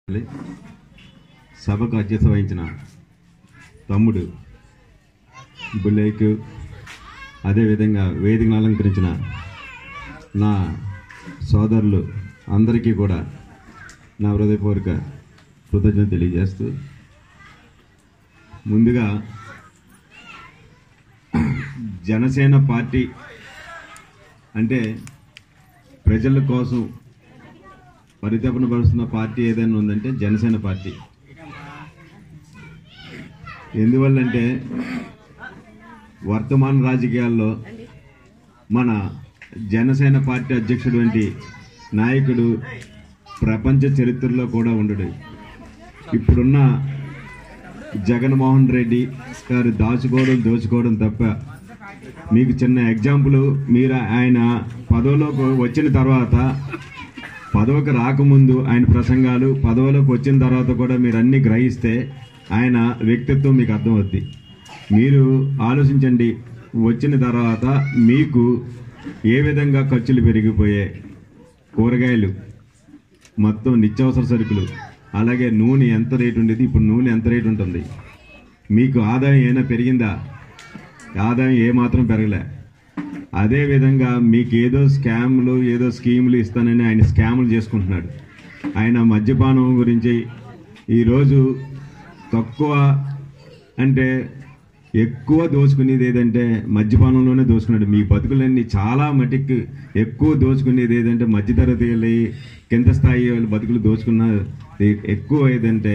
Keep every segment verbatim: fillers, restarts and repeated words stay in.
సభకు అధ్యక్షత వహించిన తమ్ముడు బుల్లేక్, అదేవిధంగా వేదికను అలంకరించిన నా సోదరులు అందరికీ కూడా నా హృదయపూర్వక కృతజ్ఞత తెలియజేస్తూ, ముందుగా జనసేన పార్టీ అంటే ప్రజల కోసం పరితపన పరుస్తున్న పార్టీ ఏదైనా ఉందంటే జనసేన పార్టీ. ఎందువల్లంటే వర్తమాన రాజకీయాల్లో మన జనసేన పార్టీ అధ్యక్షుడు వంటి నాయకుడు ప్రపంచ చరిత్రలో కూడా ఉండడు. ఇప్పుడున్న జగన్మోహన్ రెడ్డి గారు దాచుకోవడం దోచుకోవడం తప్ప మీకు చిన్న ఎగ్జాంపుల్, మీరు ఆయన పదవిలోకి వచ్చిన తర్వాత, పదవికి రాకముందు ఆయన ప్రసంగాలు, పదవిలోకి వచ్చిన తర్వాత కూడా మీరు అన్ని గ్రహిస్తే ఆయన వ్యక్తిత్వం మీకు అర్థమవుద్ది. మీరు ఆలోచించండి, వచ్చిన తర్వాత మీకు ఏ విధంగా ఖర్చులు పెరిగిపోయాయి, కూరగాయలు, మొత్తం నిత్యావసర సరుకులు, అలాగే నూనె ఎంత రేటు ఉండేది, ఇప్పుడు నూనె ఎంత రేటు ఉంటుంది, మీకు ఆదాయం ఏమైనా పెరిగిందా? ఆదాయం ఏమాత్రం పెరగలే. అదేవిధంగా మీకు ఏదో స్కామ్లు, ఏదో స్కీములు ఇస్తానని ఆయన స్కాములు చేసుకుంటున్నాడు. ఆయన మద్యపానం గురించి ఈరోజు తక్కువ అంటే ఎక్కువ దోచుకునేది ఏదంటే మద్యపానంలోనే దోచుకున్నాడు. మీ బతుకులన్నీ చాలా మటుకు ఎక్కువ దోచుకునేది ఏదంటే మధ్యతరగతి వెళ్ళి కింద స్థాయి వాళ్ళు బతుకులు దోచుకున్న ఎక్కువ ఏదంటే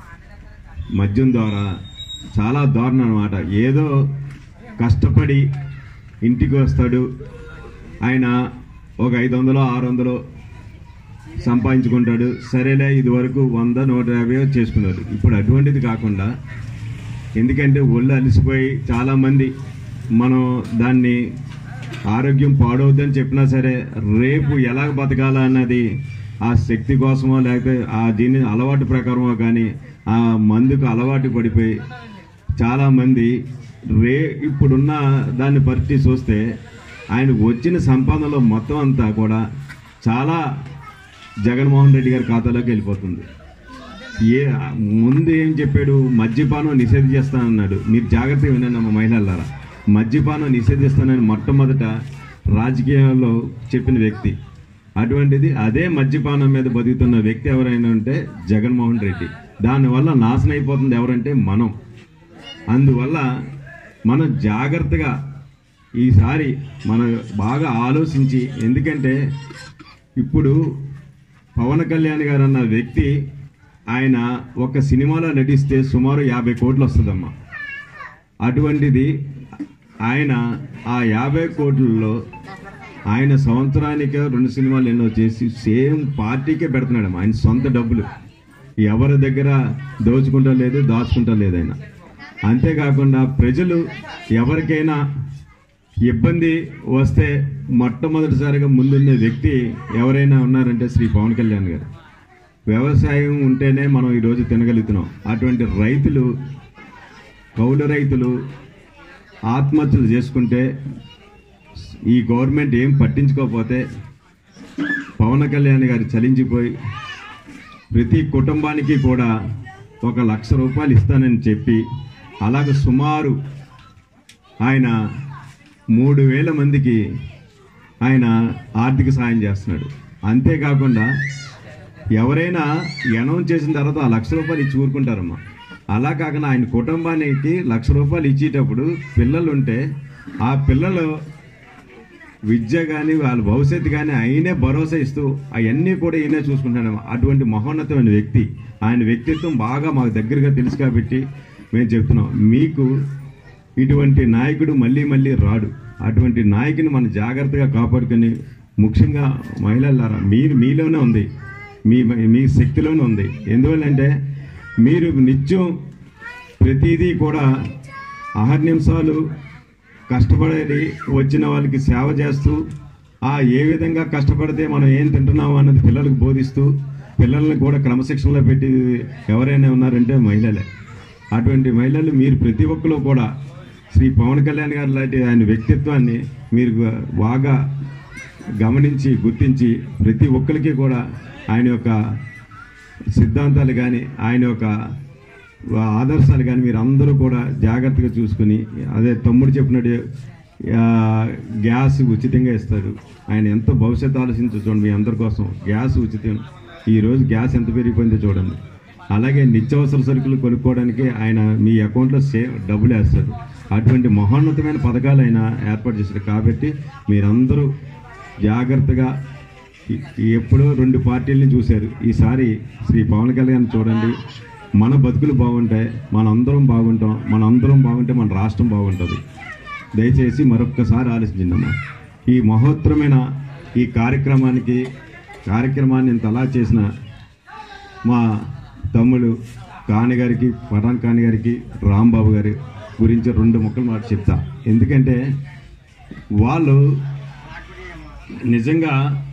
మద్యం ద్వారా. చాలా దారుణం అన్నమాట. ఏదో కష్టపడి ఇంటికి వస్తాడు, ఆయన ఒక ఐదు వందలు ఆరు వందలు సంపాదించుకుంటాడు, సరేలే ఇది వరకు వంద నూట యాభై చేసుకున్నారు. ఇప్పుడు అటువంటిది కాకుండా, ఎందుకంటే ఒళ్ళు అలసిపోయి చాలామంది మనం దాన్ని ఆరోగ్యం పాడవద్దని చెప్పినా సరే రేపు ఎలా బతకాలా అన్నది ఆ శక్తి కోసమో లేకపోతే ఆ దీని అలవాటు ప్రకారమో కానీ ఆ మందుకు అలవాటు పడిపోయి చాలామంది రే ఇప్పుడున్న దాన్ని పరిస్థితి చూస్తే ఆయన వచ్చిన సంపాదనలో మొత్తం అంతా కూడా చాలా జగన్మోహన్ రెడ్డి గారి ఖాతాలోకి వెళ్ళిపోతుంది. ఏ ముందు ఏం చెప్పాడు, మద్యపానం నిషేధిస్తానన్నాడు. మీరు జాగ్రత్తగా వినండి అమ్మ మహిళలారా, మద్యపానం నిషేధిస్తానని మొట్టమొదట రాజకీయాల్లో చెప్పిన వ్యక్తి. అటువంటిది అదే మద్యపానం మీద బతుకుతున్న వ్యక్తి ఎవరైనా ఉంటే జగన్మోహన్ రెడ్డి. దానివల్ల నాశనం అయిపోతుంది ఎవరంటే మనం. అందువల్ల మనం జాగ్రత్తగా ఈసారి మనం బాగా ఆలోచించి, ఎందుకంటే ఇప్పుడు పవన్ కళ్యాణ్ గారు అన్న వ్యక్తి ఆయన ఒక సినిమాలో నటిస్తే సుమారు యాభై కోట్లు వస్తుందమ్మా. అటువంటిది ఆయన ఆ యాభై కోట్లలో ఆయన సంవత్సరానికి రెండు సినిమాలు ఎన్నో చేసి సేమ్ పార్టీకే పెడుతున్నాడమ్మా. ఆయన సొంత డబ్బులు ఎవరి దగ్గర దోచుకుంటా లేదు, దాచుకుంటా లేదు ఆయన. అంతేకాకుండా ప్రజలు ఎవరికైనా ఇబ్బంది వస్తే మొట్టమొదటిసారిగా ముందున్న వ్యక్తి ఎవరైనా ఉన్నారంటే శ్రీ పవన్ కళ్యాణ్ గారు. వ్యవసాయం ఉంటేనే మనం ఈరోజు తినగలుగుతున్నాం. అటువంటి రైతులు, కౌలు రైతులు ఆత్మహత్యలు చేసుకుంటే ఈ గవర్నమెంట్ ఏం పట్టించుకోకపోతే పవన్ కళ్యాణ్ గారు చలించిపోయి ప్రతి కుటుంబానికి కూడా ఒక లక్ష రూపాయలు ఇస్తానని చెప్పి అలాగే సుమారు ఆయన మూడు వేల మందికి ఆయన ఆర్థిక సాయం చేస్తున్నాడు. అంతేకాకుండా ఎవరైనా అనౌన్స్ చేసిన తర్వాత ఆ లక్ష రూపాయలు ఇచ్చి ఊరుకుంటారమ్మా. అలా కాకుండా ఆయన కుటుంబానికి లక్ష రూపాయలు ఇచ్చేటప్పుడు పిల్లలు ఉంటే ఆ పిల్లలు విద్య కానీ వాళ్ళ భవిష్యత్తు కానీ ఆయనే భరోసా ఇస్తూ అవన్నీ కూడా ఈయనే చూసుకుంటాడు. అటువంటి మహోన్నతమైన వ్యక్తి. ఆయన వ్యక్తిత్వం బాగా మాకు దగ్గరగా తెలుసు కాబట్టి మేము చెప్తున్నాం, మీకు ఇటువంటి నాయకుడు మళ్ళీ మళ్ళీ రాడు. అటువంటి నాయకుని మనం జాగ్రత్తగా కాపాడుకొని, ముఖ్యంగా మహిళలారా మీరు మీలోనే ఉంది, మీ మీ శక్తిలోనే ఉంది. ఎందువల్లంటే మీరు నిత్యం ప్రతిదీ కూడా అహర్నిమిషాలు కష్టపడేది వచ్చిన వాళ్ళకి సేవ చేస్తూ, ఆ ఏ విధంగా కష్టపడితే మనం ఏం తింటున్నాము అన్నది పిల్లలకు బోధిస్తూ, పిల్లల్ని కూడా క్రమశిక్షణలో పెట్టి ఎవరైనా ఉన్నారంటే మహిళలే. అటువంటి మహిళలు మీరు ప్రతి ఒక్కరు కూడా శ్రీ పవన్ కళ్యాణ్ గారు లాంటి ఆయన వ్యక్తిత్వాన్ని మీరు బాగా గమనించి గుర్తించి ప్రతి ఒక్కరికి కూడా ఆయన యొక్క సిద్ధాంతాలు కానీ ఆయన యొక్క ఆదర్శాలు కానీ మీరు అందరూ కూడా జాగ్రత్తగా చూసుకుని, అదే తమ్ముడు చెప్పినట్టు గ్యాస్ ఉచితంగా ఇస్తారు. ఆయన ఎంత భవిష్యత్తు ఆలోచించు చూడండి, మీ అందరి కోసం గ్యాస్ ఉచితం. ఈరోజు గ్యాస్ ఎంత పెరిగిపోయిందో చూడండి. అలాగే నిత్యావసర సరుకులు కొనుక్కోవడానికి ఆయన మీ అకౌంట్లో సే డబ్బులు వేస్తారు. అటువంటి మహోన్నతమైన పథకాలు ఆయన ఏర్పాటు చేశారు. కాబట్టి మీరందరూ జాగ్రత్తగా, ఎప్పుడో రెండు పార్టీలని చూశారు, ఈసారి శ్రీ పవన్ కళ్యాణ్ చూడండి. మన బతుకులు బాగుంటాయి, మనందరం బాగుంటాం, మనందరం బాగుంటే మన రాష్ట్రం బాగుంటుంది. దయచేసి మరొక్కసారి ఆలోచించండి. ఈ మహోత్తరమైన ఈ కార్యక్రమానికి కార్యక్రమాన్ని ఇంత అలా చేసిన మా తమ్ముడు కాని గారికి, పఠాన్ కాని గారికి, రాంబాబు గారి గురించి రెండు ముక్కలు మాట చెప్తా. ఎందుకంటే వాళ్ళు నిజంగా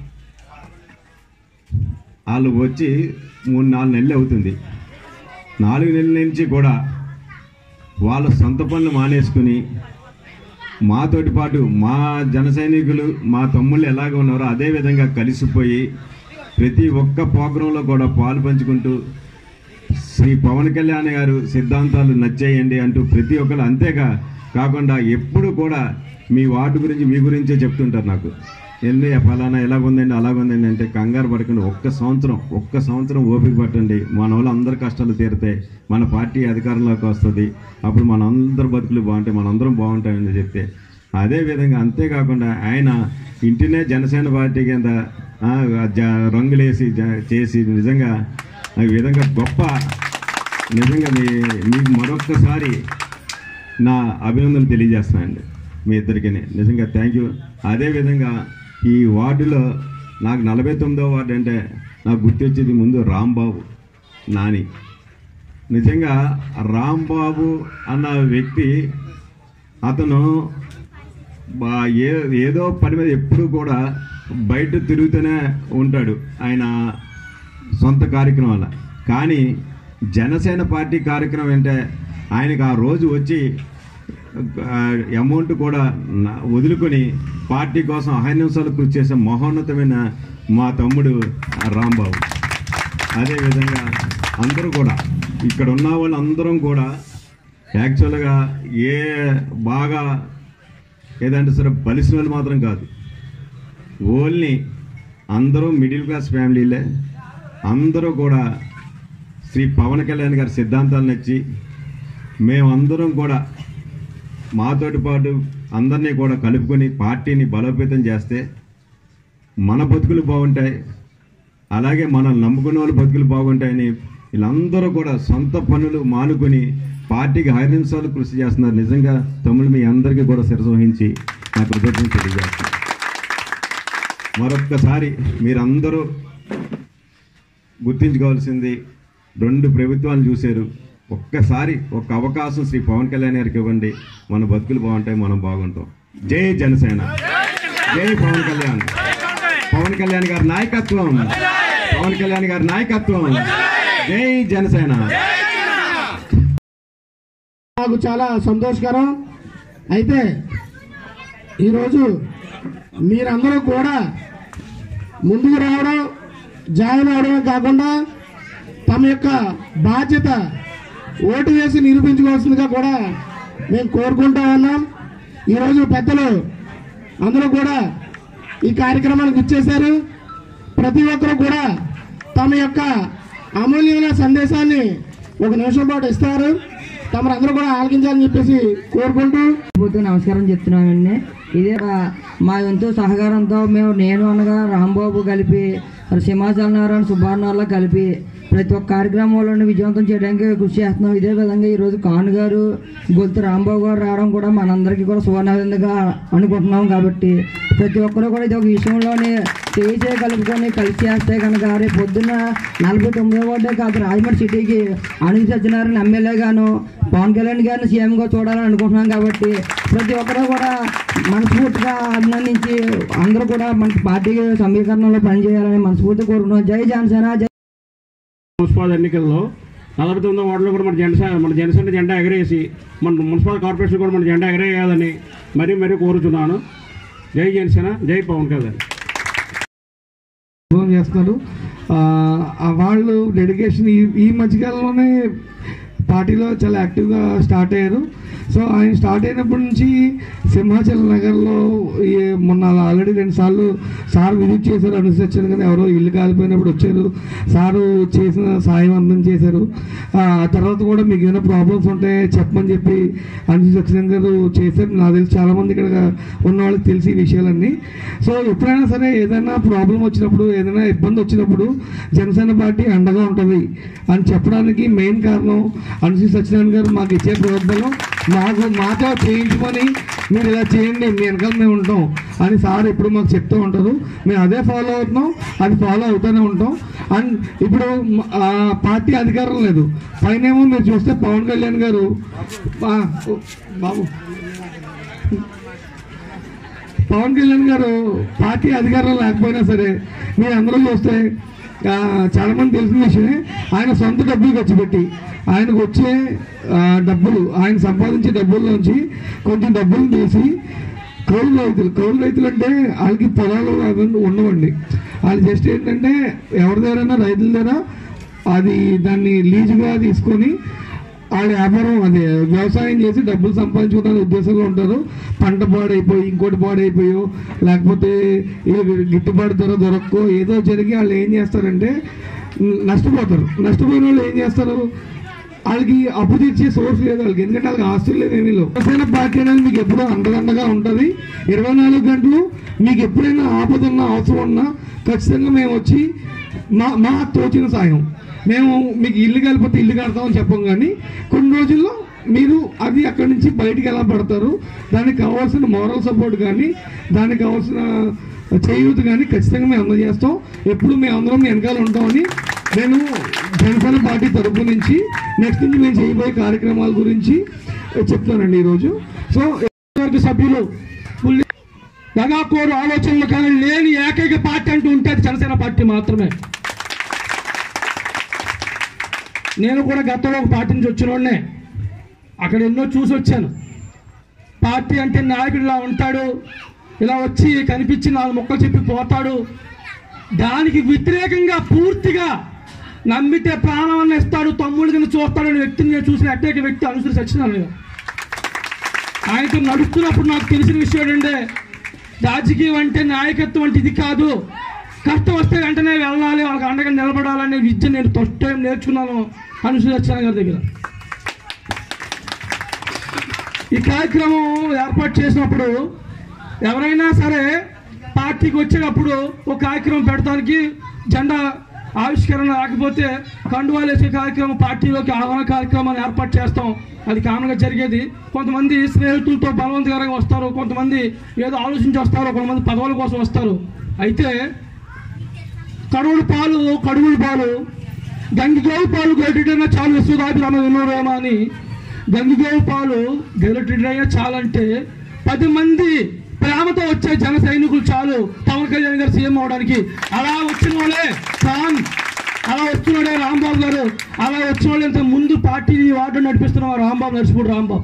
వాళ్ళు వచ్చి మూడు నాలుగు నెలలు అవుతుంది. నాలుగు నెలల నుంచి కూడా వాళ్ళ సొంత పనులు మానేసుకుని మాతోటి పాటు మా జన సైనికులు, మా తమ్ముళ్ళు ఎలాగ ఉన్నారో అదేవిధంగా కలిసిపోయి ప్రతి ఒక్క ప్రోగ్రాంలో కూడా పాలు పంచుకుంటూ శ్రీ పవన్ కళ్యాణ్ గారు సిద్ధాంతాలు నచ్చేయండి అంటూ ప్రతి ఒక్కరు, అంతేగా కాకుండా ఎప్పుడు కూడా మీ వార్డు గురించి మీ గురించే చెప్తుంటారు. నాకు ఎన్ని ఫలానా ఎలాగుందండి అలాగుందండి అంటే కంగారు పడకండి. ఒక్క సంవత్సరం ఒక్క సంవత్సరం ఓపిక పట్టండి. మన వాళ్ళు అందరి కష్టాలు తీరుతాయి, మన పార్టీ అధికారంలోకి వస్తుంది, అప్పుడు మన అందరి బతుకులు బాగుంటాయి, మనందరం బాగుంటాయని చెప్తే అదేవిధంగా. అంతేకాకుండా ఆయన ఇంటినే జనసేన పార్టీ కింద రంగులేసి చేసి నిజంగా ఈ విధంగా గొప్ప, నిజంగా మీ మీకు మరొక్కసారి నా అభినందనలు తెలియజేస్తానండి మీ ఇద్దరికి. నిజంగా థ్యాంక్ యూ. అదేవిధంగా ఈ వార్డులో నాకు నలభై తొమ్మిదో వార్డు అంటే నాకు గుర్తొచ్చేది ముందు రాంబాబు నాని. నిజంగా రాంబాబు అన్న వ్యక్తి, అతను ఏ ఏదో పని మీద ఎప్పుడు కూడా బయట తిరుగుతూనే ఉంటాడు ఆయన సొంత కార్యక్రమాల. కానీ జనసేన పార్టీ కార్యక్రమం అంటే ఆయనకు ఆ రోజు వచ్చి అమౌంట్ కూడా వదులుకొని పార్టీ కోసం అహర్నిశలు కృషి చేసే మహోన్నతమైన మా తమ్ముడు రాంబాబు. అదేవిధంగా అందరూ కూడా ఇక్కడ ఉన్న వాళ్ళు అందరం కూడా యాక్చువల్గా ఏ బాగా ఏదంటే సరే బలిసిన వాళ్ళు మాత్రం కాదు, ఓన్లీ అందరూ మిడిల్ క్లాస్ ఫ్యామిలీలే. అందరూ కూడా శ్రీ పవన్ కళ్యాణ్ గారి సిద్ధాంతాలు నచ్చి మేమందరం కూడా మాతోటి పాటు అందరినీ కూడా కలుపుకొని పార్టీని బలోపేతం చేస్తే మన బతుకులు బాగుంటాయి, అలాగే మనల్ని నమ్ముకున్న వాళ్ళు బతుకులు బాగుంటాయని వీళ్ళందరూ కూడా సొంత పనులు మానుకొని పార్టీకి హైనింసాలు కృషి చేస్తున్నారు. నిజంగా తమ్ముళ్ళు మీ అందరికీ కూడా శిరస వహించి నా కృతజ్ఞతలు తెలియజేస్తున్నారు. మరొక్కసారి మీరందరూ గుర్తించుకోవాల్సింది, రెండు ప్రభుత్వాలు చూశారు, ఒక్కసారి ఒక అవకాశం శ్రీ పవన్ కళ్యాణ్ గారికి ఇవ్వండి, మన బతుకులు బాగుంటాయి, మనం బాగుంటాం. జై జనసేన, జై పవన్ కళ్యాణ్, పవన్ కళ్యాణ్ గారి నాయకత్వం, పవన్ కళ్యాణ్ గారి నాయకత్వం, జై జనసేన. నాకు చాలా సంతోషకరం. అయితే ఈరోజు మీరందరూ కూడా ముందుకు రావడం, జాయిన్ అవడమే కాకుండా తమ యొక్క బాధ్యత ఓటు వేసి నిరూపించుకోవాల్సిందిగా కూడా మేము కోరుకుంటా ఉన్నాం. ఈరోజు పెద్దలు అందరూ కూడా ఈ కార్యక్రమానికి ఇచ్చేశారు. ప్రతి ఒక్కరు కూడా తమ యొక్క అమూల్యమైన సందేశాన్ని ఒక నిమిషం పాటు ఇస్తారు. తమరందరూ కూడా ఆలకించాలని చెప్పేసి కోరుకుంటూ నమస్కారం చెప్తున్నామండి. ఇదే మా ఎంతో సహకారంతో మేము నేను అనగా రాంబాబు కలిపి సింహాచల నారాయణ సుబ్బారావు కలిపి ప్రతి ఒక్క కార్యక్రమంలో విజయవంతం చేయడానికి కృషి చేస్తున్నాం. ఇదే విధంగా ఈరోజు కాను గారు, గొంతు రాంబాబు గారు రావడం కూడా మనందరికీ కూడా సువర్ణంగా అనుకుంటున్నాం. కాబట్టి ప్రతి ఒక్కరూ కూడా ఇది ఒక విషయంలోనే చేయి చేయి కలుపుకొని కలిసి చేస్తే కనుక రేపు పొద్దున్న నలభై తొమ్మిదో వార్డే కాదు రాజమండ్రి సిటీకి అనిల్ సత్యనారాయణ ఎమ్మెల్యే గాను పవన్ కళ్యాణ్ గారిని సీఎంగా చూడాలని అనుకుంటున్నాం. కాబట్టి ప్రతి ఒక్కరూ కూడా మనస్ఫూర్తిగా అభినందించి అందరూ కూడా మన పార్టీ సమీకరణలో పనిచేయాలని మనస్ఫూర్తి కోరుకుంటున్నాం. జై జనసేన. జై మున్సిపల్ ఎన్నికల్లో నలభై తొమ్మిదో వార్డులో కూడా మన జనసేన మన జనసేన జెండా ఎగరేసి మన మున్సిపల్ కార్పొరేషన్ కూడా మన జెండా ఎగరేయాలని మరీ మరీ కోరుతున్నాను. జై జనసేన, జై పవన్ కళ్యాణ్. చేస్తున్నారు. వాళ్ళు డెడికేషన్ ఈ ఈ మధ్యకాలంలోనే పార్టీలో చాలా యాక్టివ్గా స్టార్ట్ అయ్యారు. సో ఆయన స్టార్ట్ అయినప్పటి నుంచి సింహాచల్ నగర్లో మొన్న ఆల్రెడీ రెండు సార్లు సార్ విజిట్ చేశారు. అనుసరి వచ్చారు కానీ ఎవరో ఇల్లు కాలిపోయినప్పుడు వచ్చారు, సారు చేసిన సాయం అందం చేశారు. ఆ తర్వాత కూడా మీకు ఏమైనా ప్రాబ్లమ్స్ ఉంటే చెప్పమని చెప్పి అనుసరి సత్యనారాయణ గారు చేశారు. నాకు తెలిసి చాలామంది ఇక్కడ ఉన్న వాళ్ళకి తెలిసి ఈ విషయాలన్నీ. సో ఎప్పుడైనా సరే ఏదైనా ప్రాబ్లం వచ్చినప్పుడు, ఏదైనా ఇబ్బంది వచ్చినప్పుడు జనసేన పార్టీ అండగా ఉంటుంది అని చెప్పడానికి మెయిన్ కారణం అనుసరి సత్యనారాయణ గారు మాకు ఇచ్చే ప్రోత్సాహం. మాకు మాతో చేయించుకొని మీరు ఇలా చేయండి, మీ వెనకాల మేము ఉంటాం అని సార్ ఎప్పుడు మాకు చెప్తూ ఉంటారు. మేము అదే ఫాలో అవుతున్నాం, అది ఫాలో అవుతూనే ఉంటాం. అండ్ ఇప్పుడు పార్టీ అధికారం లేదు, పైనేమో మీరు చూస్తే పవన్ కళ్యాణ్ గారు బాబు పవన్ కళ్యాణ్ గారు పార్టీ అధికారం లేకపోయినా సరే మీరు అందరూ చూస్తే చాలామంది తెలిసిన విషయమే, ఆయన సొంత డబ్బులు ఖర్చు పెట్టి ఆయనకు వచ్చే డబ్బులు, ఆయన సంపాదించే డబ్బుల్లోంచి కొంచెం డబ్బులు తీసి కౌలు రైతులు కౌలు రైతులు అంటే వాళ్ళకి పొలాలు అవన్నీ ఉండవండి. వాళ్ళు జస్ట్ ఏంటంటే ఎవరి దగ్గరైనా రైతుల దగ్గర అది దాన్ని లీజుగా తీసుకొని వాళ్ళ వ్యాపారం అదే వ్యవసాయం చేసి డబ్బులు సంపాదించుకోవడానికి ఉద్దేశంలో ఉంటారు. పంట పాడైపోయి ఇంకోటి పాడైపోయో లేకపోతే గిట్టుబాటు ధర దొరక్కో ఏదో జరిగి వాళ్ళు ఏం చేస్తారంటే నష్టపోతారు. నష్టపోయిన వాళ్ళు ఏం చేస్తారు, వాళ్ళకి అప్పు తీర్చే సోర్స్ లేదు వాళ్ళకి, ఎందుకంటే వాళ్ళకి ఆస్తులు లేదు ఏమీ లేవు. జనసేన పార్టీ అనేది మీకు ఎప్పుడూ అండదండగా ఉంటుంది. ఇరవై నాలుగు గంటలు మీకు ఎప్పుడైనా ఆపద ఉన్నా అవసరం ఉన్నా ఖచ్చితంగా మేము వచ్చి మా మా తోచిన సాయం, మేము మీకు ఇల్లు కలిపితే ఇల్లు కడతామని చెప్పం, కానీ కొన్ని రోజుల్లో మీరు అది అక్కడి నుంచి బయటికి ఎలా పడతారు, దానికి కావాల్సిన మోరల్ సపోర్ట్ కానీ దానికి కావాల్సిన చేయూత కానీ ఖచ్చితంగా మేము అందజేస్తాం. ఎప్పుడు మేము అందరం మీ వెనకాల ఉంటామని నేను జనసేన పార్టీ తరపు నుంచి నెక్స్ట్ నుంచి మేము చేయబోయే కార్యక్రమాల గురించి చెప్తానండి ఈరోజు. సో సభ్యులు దగాకోరు ఆలోచనలు కానీ లేని ఏకైక పార్టీ అంటూ ఉంటే అది జనసేన పార్టీ మాత్రమే. నేను కూడా గతంలో ఒక పార్టీ నుంచి వచ్చిన వాడినే, అక్కడ ఎన్నో చూసి వచ్చాను. పార్టీ అంటే నాయకుడు ఇలా ఉంటాడు, ఇలా వచ్చి కనిపించి నాలుగు మొక్కలు చెప్పి పోతాడు, దానికి వ్యతిరేకంగా పూర్తిగా నమ్మితే ప్రాణాన్ని ఇస్తాడు, తమ్ముడు కింద చూస్తాడనే వ్యక్తిని నేను చూసిన ఏకైక వ్యక్తి అనుసరి సత్యనారాయణ. ఆయనతో నడుస్తున్నప్పుడు నాకు తెలిసిన విషయం ఏంటంటే రాజకీయం అంటే నాయకత్వం అంటే ఇది కాదు, కష్టం వస్తే వెంటనే వెళ్ళాలి, వాళ్ళకి అండగా నిలబడాలనే విద్య నేను ఫస్ట్ టైం నేర్చుకున్నాను అనుసరి సత్యనారాయణ గారి దగ్గర. ఈ కార్యక్రమం ఏర్పాటు చేసినప్పుడు ఎవరైనా సరే పార్టీకి వచ్చేటప్పుడు ఒక కార్యక్రమం పెడతానికి జెండా ఆవిష్కరణ రాకపోతే కండువాలు వేసే కార్యక్రమం, పార్టీలోకి ఆహ్వాన కార్యక్రమాన్ని ఏర్పాటు చేస్తాం. అది కామన్గా జరిగేది. కొంతమంది స్నేహితులతో బలవంతకరంగా వస్తారు, కొంతమంది ఏదో ఆలోచించి వస్తారు, కొంతమంది పదవుల కోసం వస్తారు. అయితే కడువుల పాలు కడువుల పాలు గంగిగోవు పాలు గెలిటైనా చాలు విశ్వదాభిరామ వినోరేమ అని, గంగిగోవు పాలు గెలిటైనా చాలంటే పది మంది ప్రేమతో వచ్చే జన సైనికులు చాలు పవన్ కళ్యాణ్ గారు సీఎం అవడానికి. అలా వచ్చిన వాళ్ళే ఫ్యాన్, అలా వచ్చినోడే రాంబాబు గారు, అలా వచ్చిన వాళ్ళు ఇంత ముందు పార్టీ వార్డు నడిపిస్తున్న రాంబాబు, నడిచిపోడు రాంబాబు.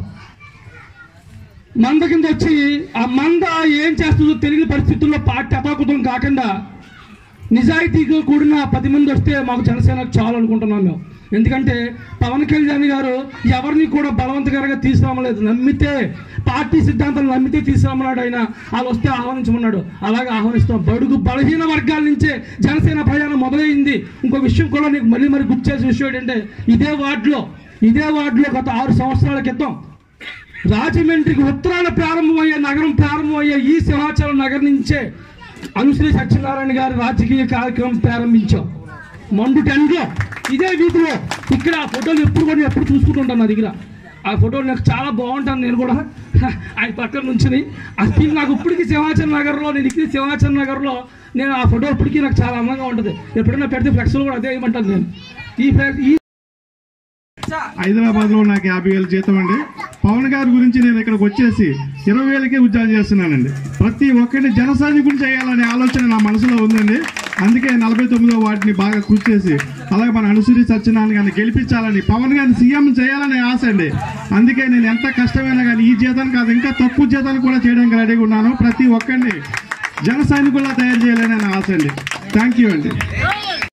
మంద కింద వచ్చి ఆ మంద ఏం చేస్తుందో తెలియని పరిస్థితుల్లో పార్టీ అపాకుతం కాకుండా నిజాయితీగా కూడిన పది మంది వస్తే మాకు జనసేనకు చాలు అనుకుంటున్నాం మేము. ఎందుకంటే పవన్ కళ్యాణ్ గారు ఎవరిని కూడా బలవంతకరంగా తీసుకురామలేదు, నమ్మితే పార్టీ సిద్ధాంతాలు నమ్మితే తీసుకురామన్నాడు. ఆయన వాళ్ళు వస్తే ఆహ్వానించమన్నాడు, అలాగే ఆహ్వానిస్తాం. బడుగు బలహీన వర్గాల నుంచే జనసేన ప్రయాణం మొదలైంది. ఇంకో విషయం కూడా నీకు మళ్ళీ మరి గుర్తు చేసిన విషయం ఏంటంటే ఇదే వార్డులో ఇదే వార్డులో గత ఆరు సంవత్సరాల క్రితం రాజమండ్రికి ఉత్తరాన ప్రారంభమయ్యే నగరం ప్రారంభమయ్యే ఈ సింహాచలం నగరం నుంచే అనుశ్రీ సత్యనారాయణ గారి రాజకీయ కార్యక్రమం ప్రారంభించాం. మండు టెన్లో ఇదే వీధిలో ఇక్కడ ఆ ఫోటోలు ఎప్పుడు కూడా ఎప్పుడు చూసుకుంటుంటాను. నా దగ్గర ఆ ఫోటోలు నాకు చాలా బాగుంటాను. నేను కూడా ఆయన పక్కన నుంచి ఆ స్టిల్ నాకు ఇప్పటికీ సింహాచల్ నగర్లో నేను ఇక్కడ సింహాచల్ నగర్లో నేను ఆ ఫోటో ఇప్పటికీ నాకు చాలా అందంగా ఉంటుంది. ఎప్పుడైనా పెడితే ఫ్లెక్స్లో కూడా అదే వేయమంటాను నేను. ఈ ఈ హైదరాబాద్ లో నాకు యాభై వేలు జీతం అండి. పవన్ గారి గురించి నేను ఇక్కడికి వచ్చేసి ఇరవై వేలకే ఉద్యోగం చేస్తున్నానండి. ప్రతి ఒక్కరిని జనసైనికులు చేయాలనే ఆలోచన నా మనసులో ఉందండి. అందుకే నలభై తొమ్మిదో వాటిని బాగా కృషి చేసి అలాగే మన అనుశ్రీ సత్యనారాయణ గారిని గెలిపించాలని, పవన్ గారిని సీఎం చేయాలనే ఆశ అండి. అందుకే నేను ఎంత కష్టమైనా కానీ ఈ జీతానికి కాదు ఇంకా తక్కువ జీతాలు కూడా చేయడానికి రెడీగా ఉన్నాను. ప్రతి ఒక్కరిని జన సైనికుల్లా తయారు చేయాలని ఆశ అండి. థ్యాంక్ యూ అండి.